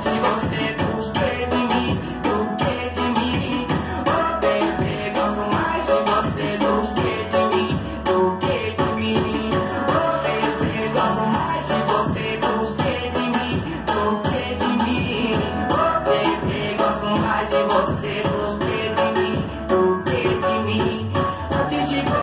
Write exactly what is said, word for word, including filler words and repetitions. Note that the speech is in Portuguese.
mais de você do que de mim, do que de mim. Oh baby, gosto mais de você do que de mim, do que de mim. Oh baby, gosto mais de você do que de mim, do que de mim. Oh baby, gosto mais de você.